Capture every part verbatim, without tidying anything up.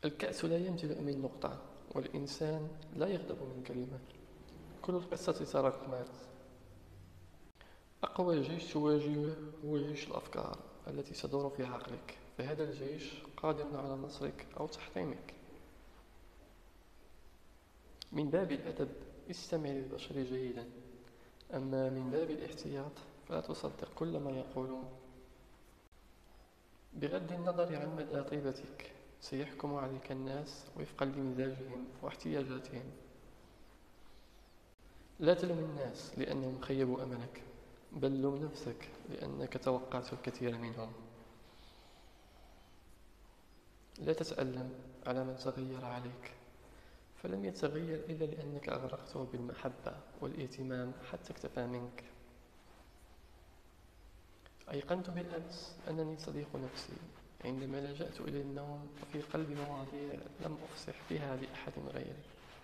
الكأس لا يمتلئ من نقطة، والإنسان لا يغضب من كلمة. كل القصة تراكمات. أقوى جيش تواجهه هو جيش الأفكار التي تدور في عقلك، فهذا الجيش قادر على نصرك أو تحطيمك. من باب الأدب استمع للبشر جيدا، أما من باب الاحتياط فلا تصدق كل ما يقولون. بغض النظر عن مدى طيبتك سيحكم عليك الناس وفقا لمزاجهم واحتياجاتهم. لا تلوم الناس لأنهم خيبوا أملك، بل لوم نفسك لأنك توقعت الكثير منهم. لا تتألم على من تغير عليك، فلم يتغير إلا لأنك أغرقته بالمحبة والاهتمام حتى اكتفى منك. أيقنت بالأمس أنني صديق نفسي عندما لجأت إلى النوم وفي قلبي مواضيع لم أفصح بها لأحد غيري.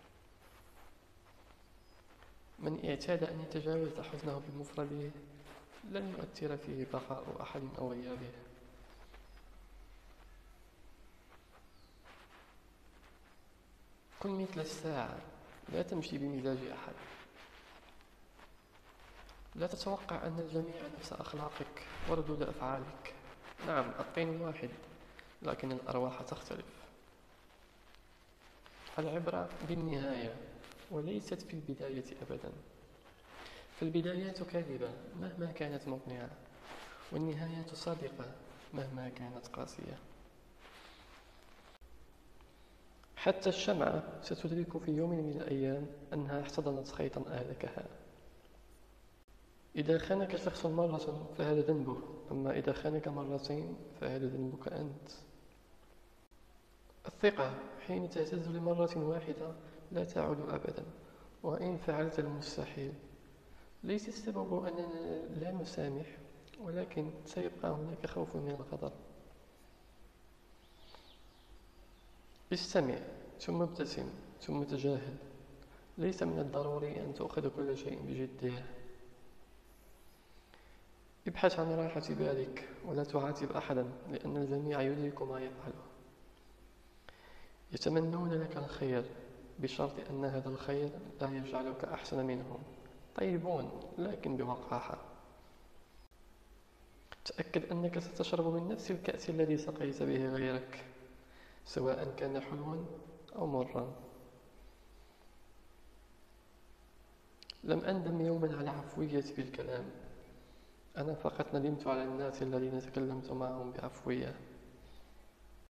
من اعتاد أن يتجاوز حزنه بمفرده لن يؤثر فيه بقاء أحد أو غيابه. كن مثل الساعة، لا تمشي بمزاج أحد. لا تتوقع أن الجميع نفس أخلاقك وردود أفعالك. نعم، الطين واحد، لكن الأرواح تختلف. العبرة بالنهاية وليست في البداية أبدا. فالبدايات كاذبة مهما كانت مقنعة، والنهايات صادقة مهما كانت قاسية. حتى الشمعة ستدرك في يوم من الأيام أنها احتضنت خيطا أهلكها. إذا خانك شخص مرة فهذا ذنبه، أما إذا خانك مرتين فهذا ذنبك أنت. الثقة حين تهتز لمرة واحدة لا تعود أبدا، وإن فعلت المستحيل. ليس السبب أننا لا نسامح، ولكن سيبقى هناك خوف من الغضب. استمع ثم ابتسم ثم تجاهل. ليس من الضروري أن تأخذ كل شيء بجدية. ابحث عن راحة بالك ولا تعاتب أحدا، لأن الجميع يدرك ما يفعله. يتمنون لك الخير بشرط أن هذا الخير لا يجعلك أحسن منهم. طيبون لكن بوقاحة. تأكد أنك ستشرب من نفس الكأس الذي سقيت به غيرك، سواء كان حلوا أو مرا. لم أندم يوما على عفويتي بالكلام، أنا فقط ندمت على الناس الذين تكلمت معهم بعفوية.